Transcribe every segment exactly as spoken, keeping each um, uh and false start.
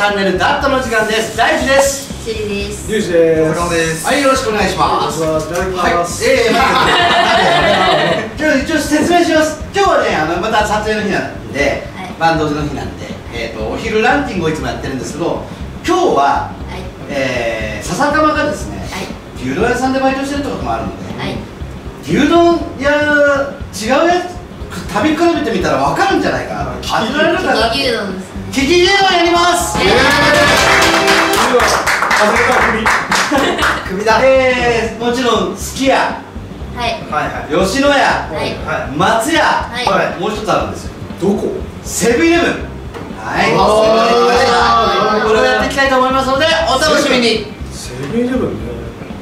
チャンネルダットの時間です。大地です。 シリです。 リュウジです。 です。 はい、よろしくお願いします。 お願いします。いただきます。 はい、えー、まあ、一応説明します。今日はね、あのまた撮影の日なんで、はい、バンドの日なんで、えっ、ー、とお昼ランキングをいつもやってるんですけど、今日は、はい、えー、笹かまがですね、はい、牛丼屋さんでバイトしてるってこともあるので、はい、牛丼屋違うやつ食べ比べてみたら分かるんじゃないかな。当てられるかな。 利き牛丼ですね。 利き牛丼やります。イエーイ。首だ。えー、もちろんすき家、はい、吉野家、はい、松屋、はい、もう一つあるんですよ。 どこ？ セブンイレブン。はい、これをやっていきたいと思いますので、お楽しみに。 セブンイレブンね。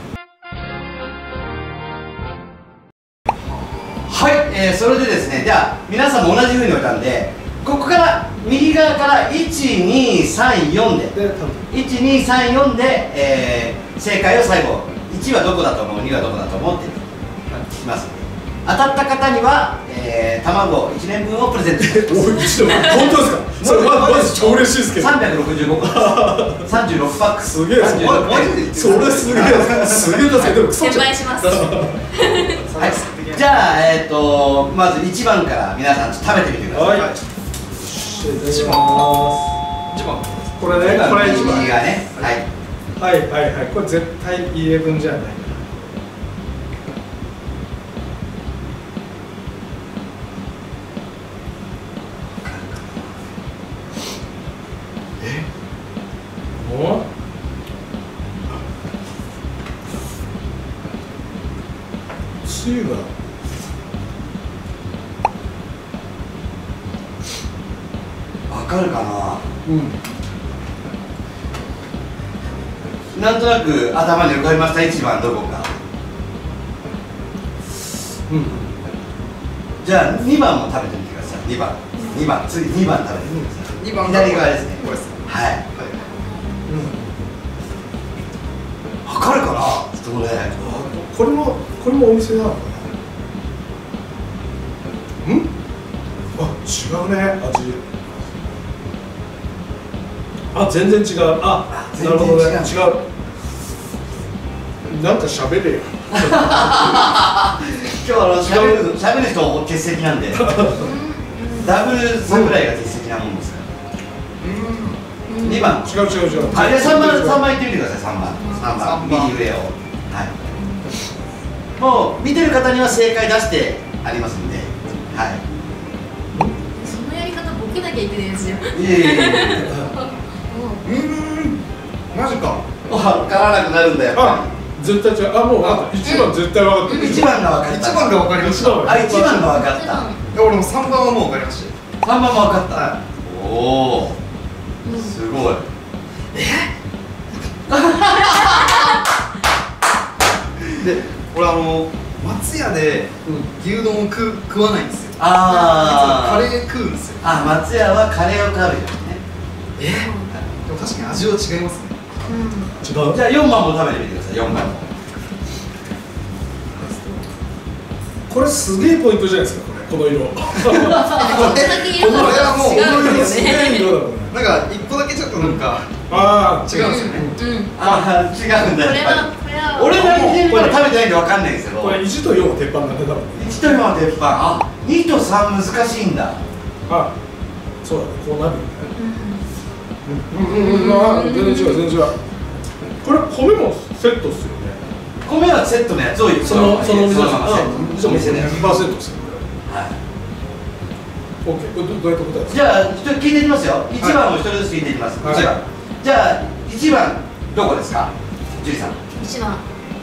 はい、えー、それでですね、じゃあ皆さんも同じ風に置いたんで、ここから右側からいちにさんよんでいちにさんよんで、えー、正解を最後いちはどこだと思う、にはどこだと思うって聞きますので、当たった方には、えー、卵いちねんぶんをプレゼントします。 本当ですか？それまず超嬉しいですけど、 さんびゃくろくじゅうごこさんじゅうろくパック。 すげえ、それすげえすげえですけど、 転売します。 はい、じゃあ、えーとまずいちばんから皆さん食べてみてください。 いちばんこれね、これいちばんがね、はいはいはいはい、これ絶対イレブンじゃない。え？お？つゆがわかるかな。 うん。 なんとなく頭に浮かびました。いちばんどこか。 うん。 じゃあにばんも食べてみてください。にばん、にばん、次にばん食べてみてください。にばん左側ですね。これです。はい。うん。わかるかな。ちょっとこれ。 これもこれもお店なのかな。うん？あ、違うね、味。あ、全然違う。あ、なるほどね。違う。なんか喋れよ。 今日はあの喋る喋る人欠席なんで、ダブル桜井が欠席なもんですから。にばん。 違う違う違う。 あ、じゃあさんばんさんばんいってみてください。さんばんさんばん右上を。はい。もう見てる方には正解出してありますんで、はい。 そのやり方ボケなきゃいけないやつじゃん。いえいえ。 うん、マジか。 分からなくなるんだよ。 あ、絶対違う。あ、もうあ、一番絶対分かった。 一番が分かった。 一番が分かりました。 あ、一番が分かった。 俺も三番はもう分かりました。 三番も分かった。おお。すごい。 え？で、俺あの松屋で牛丼を食食わないんですよ。 ああ。 カレー食うんですよ。 あ、松屋はカレーを食べるよね。 え？でも確かに味は違いますね。 違う。 じゃあよんばんも食べてみてください。よんばんも。 これすげえポイントじゃないですか。これこの色。これはもうこの色すげえ色だこれ。 なんか一個だけちょっとなんかああ違うんですよね。 ああ、違うんだ。俺なりにこれ食べてないんでわかんないんですけど。 これいちとよんは鉄板なんだ多分。 いちとよんは鉄板。あ、にとさん難しいんだ。 あ、そうだね。こうなるよね。うんうんうん、あ、全然違う全然違う。これ米もセットっすよね。 米はセットのやつをそのそのそのままセット。お店でにパーセントっすよ。 はい。 オッケー。これどうやって答えですか。 じゃあ一人聞いていきますよ。いちばんを一人ずつ聞いていきます。いちばん。じゃあいちばんどこですか。ジュリさん。 いちばん。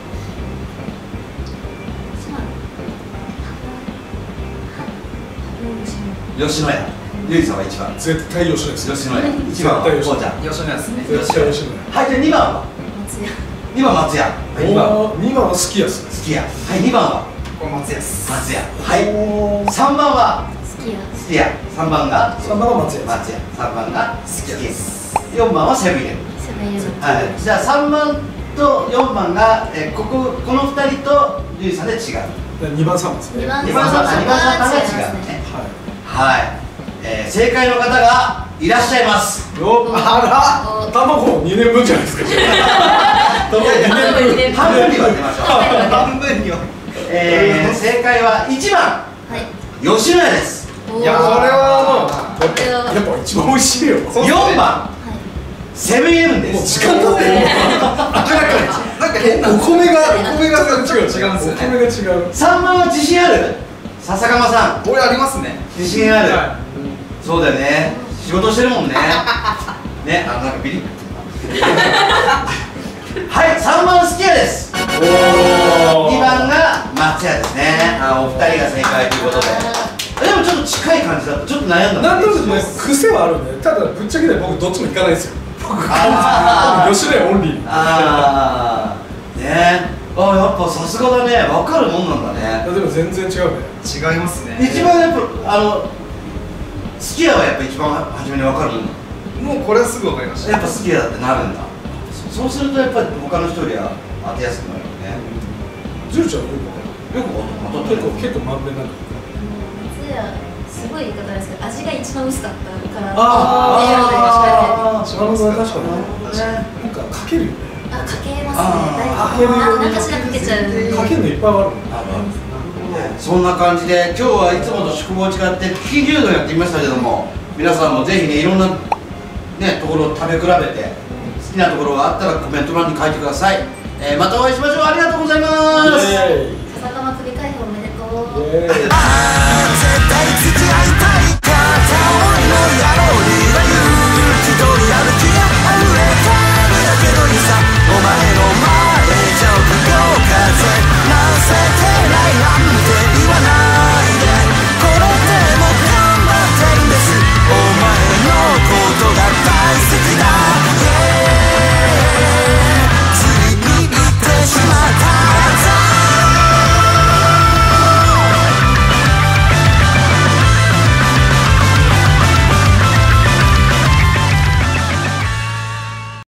吉野家。ゆいさんはいちばん。 絶対吉野家です。 吉野家。いちばんはこうちゃん。 吉野家ですね。 絶対吉野家。 はい、じゃあにばんは。 松屋。 にばん松屋。 にばん。にばんはすき家ですね。 すき家。はい、にばんは。 これ松屋です。 松屋。はい。さんばんは。 すき家。 すき家。さんばんが。 さんばんが松屋。 松屋。さんばんが。 すき家です。 よんばんはセブンイレブン。 セブンイレブン。 はい。じゃあさんばんとよんばんが、えー、こここのふたりとゆいさんで違う。 にばんさんばんですね。 にばんにばんさんばんが違うね。 はい。 はい。 えー、正解の方がいらっしゃいます。 よあら卵にねんぶんじゃないですか。卵にねんぶん半分に割ってましょう。 半分にはえー、正解はいちばん吉野家です。 いやこれはやっぱ一番美味しいよ。 よんばんセブンイレブンです。 もう時間経ってる。 なんか変なお米がお米が違う違うんですよね。 お米が違う。 さんばんは自信ある？笹鎌さんこれありますね。 自信ある。そうだよね、仕事してるもんね。ね、あのなんかビリッはい、さんばんはすき家です。にばんが松屋ですね。あお二人が正解ということで、でもちょっと近い感じだった。ちょっと悩んだ。 なんとなくね癖はあるんで、ただぶっちゃけね僕どっちも行かないですよ。 あー吉野家オンリー。 あーね、あやっぱさすがだね、分かるもんなんだね。 でも全然違うね。 違いますね。 一番やっぱあのすき家はやっぱ一番初めに分かるもんなの。 もうこれはすぐ分かりました。 やっぱすき家だってなるんだ。そうするとやっぱり他の人よりは当てやすくなるよね。 ジュルちゃんよくよく当た結構結構まんべんなく。 松屋すごい言い方ですけど味が一番薄かったからあああ、確かに確かに。 ね。 なんかかけるよね。 あかけますあーね。大体なんかしらかけちゃう。 かけるのいっぱいあるもん。 そんな感じで今日はいつもと宿坊を使って利き牛丼やってみましたけども、皆さんもぜひねいろんなねところを食べ比べて好きなところがあったらコメント欄に書いてください。えー、またお会いしましょう。ありがとうございます。 笹かま首解放おめでとう。 イエーイ。